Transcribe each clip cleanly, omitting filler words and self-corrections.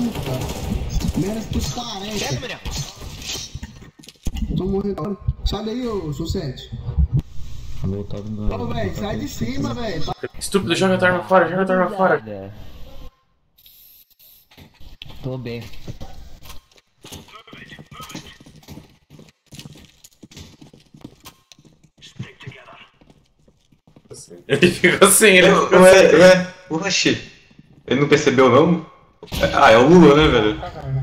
Menos que 40. Tô morrendo agora. Sai daí, ô Sucete. Ô, velho, sai de cima, velho. Estúpido, joga a tua arma fora, joga a tua arma fora. Tô bem. Ele ficou assim, ele ficou Ué, oxi. Ele não percebeu não? Ah, é o Lula, né, velho?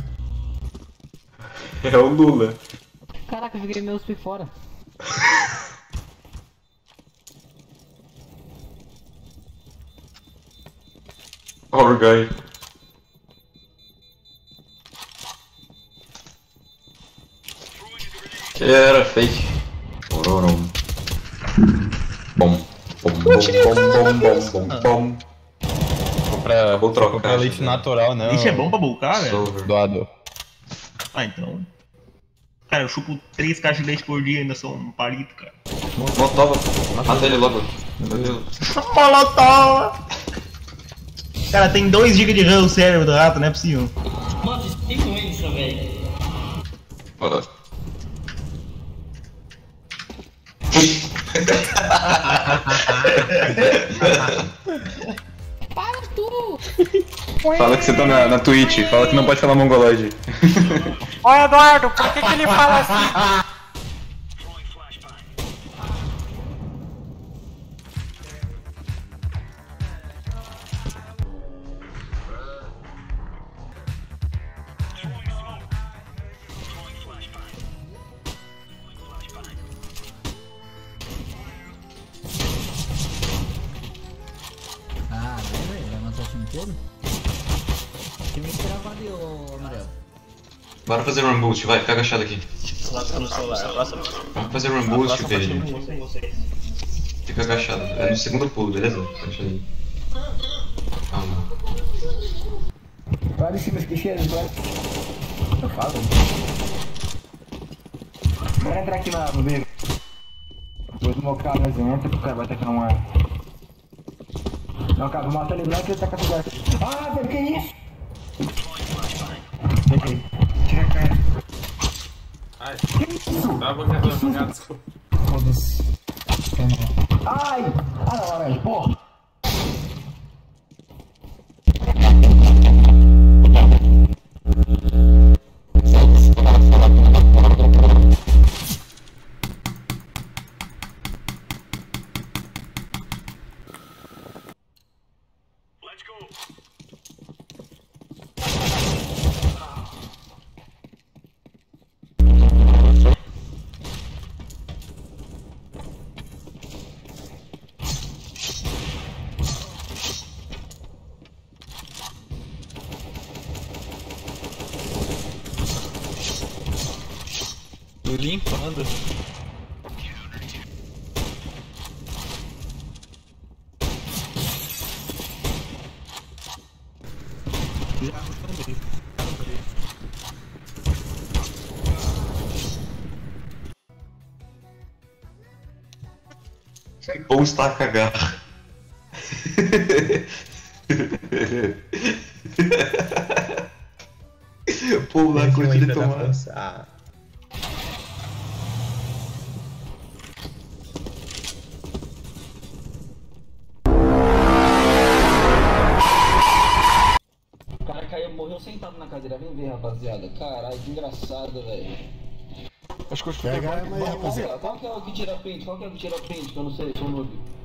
É o Lula. Caraca, eu joguei meus pés fora. Power guy. Que era fake. Bom. Vou trocar. Comprar leite natural, não. Leite é bom pra bulcar, velho? Doado. Ah, então. Cara, eu chupo 3 caixas de leite por dia e ainda sou um palito, cara. Molotov. Mata ele logo. Meu Deus. Molotov! Cara, tem 2 GB de RAM no cérebro do rato, não é possível. Mano, que doença, velho. Olha. Para tu! Fala que você tá na Twitch, fala que não pode falar mongoloide. Ô Eduardo, por que ele fala assim? Ah, velho, vai matar o time inteiro? Que me esperava ali, ô Amarelo. Bora fazer run boost, vai, fica agachado aqui. Lasca no celular, lasca no celular. Vamos fazer run boost, velho. Fica agachado, é no segundo pulo, beleza? Deixa aí. Calma. Vai de cima, esqueceram, vai. Eu falo. Bora entrar aqui no meio. Depois do meu carro entra, porque o cara vai tacar uma. Não, cara, vou matar ele branco e ele taca tudo. Ah, velho, que isso? Tira a cara. Ai, tava jogando, desculpa. Foda-se. Ai! Ah, não, laranja, porra! Tô limpando. Ou está a cagar. Pô, lá curte de tomar. O cara caiu, morreu sentado na cadeira. Vem ver, rapaziada. Caralho, que engraçado, velho. Acho que eu escutei. Pega a arma aí, rapaziada. Qual que é o que tira pente? Qual que é o que tira pente? Que eu não sei, sou noob.